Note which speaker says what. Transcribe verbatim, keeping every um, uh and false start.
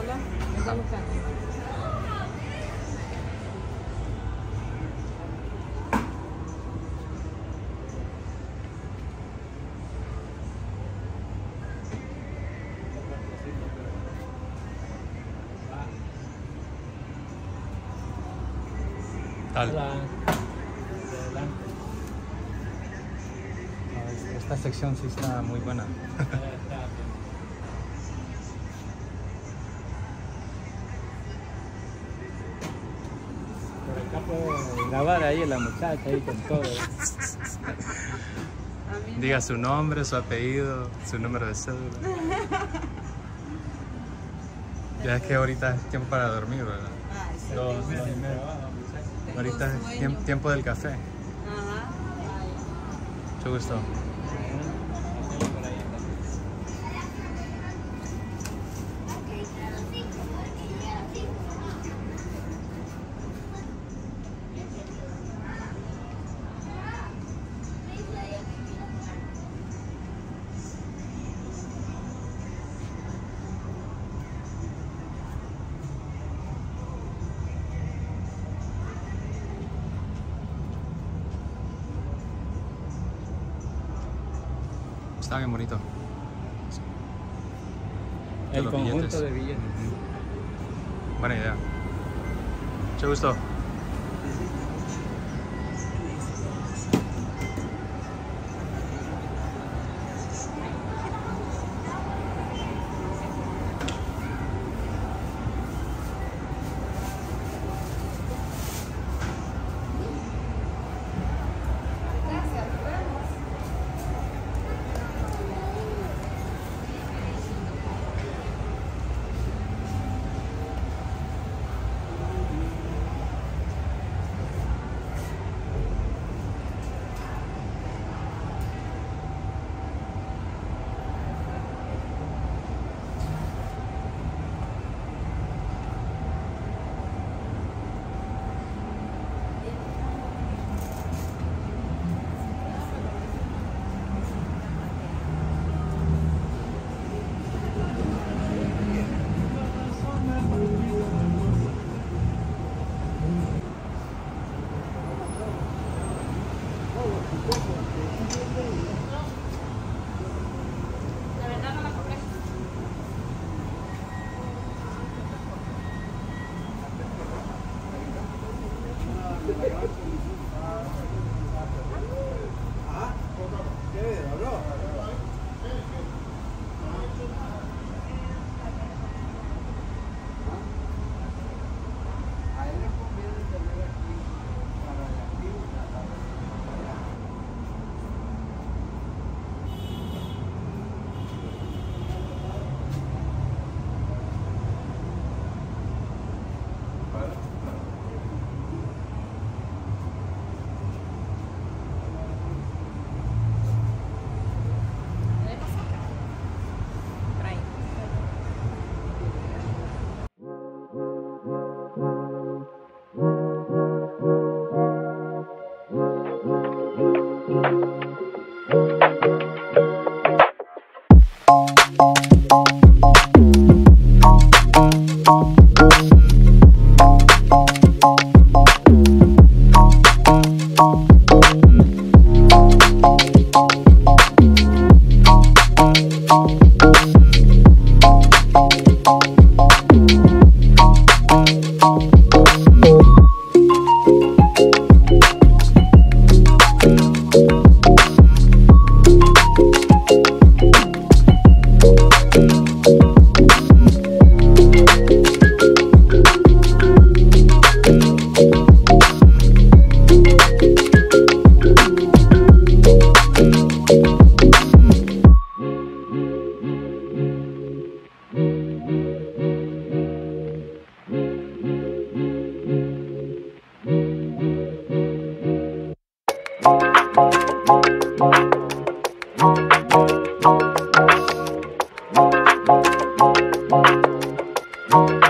Speaker 1: Hola, ¿me está buscando?
Speaker 2: Tal.
Speaker 3: Hola. Adelante.
Speaker 2: No, es- esta sección sí está muy buena.
Speaker 3: Por acá puedo grabar ahí a la muchacha ahí con todo. ¿eh?
Speaker 1: A mí no.
Speaker 2: Diga su nombre, su apellido, su número de cédula. Ya es que ahorita es tiempo para dormir, ¿verdad?
Speaker 1: Ay, sí,
Speaker 2: Dos,
Speaker 1: tengo-
Speaker 2: dos y medio.
Speaker 1: tengo
Speaker 2: Ahorita es
Speaker 1: sueño.
Speaker 2: tiemp- tiempo del café.
Speaker 1: Ajá.
Speaker 2: Mucho gusto. Está bien bonito. De
Speaker 3: El
Speaker 2: los
Speaker 3: conjunto
Speaker 2: billetes.
Speaker 3: de billetes.
Speaker 2: Ujú. Buena idea. Mucho gusto.
Speaker 1: La verdad no la compré. ¿Debe pasar? Por ahí.
Speaker 4: Thank you.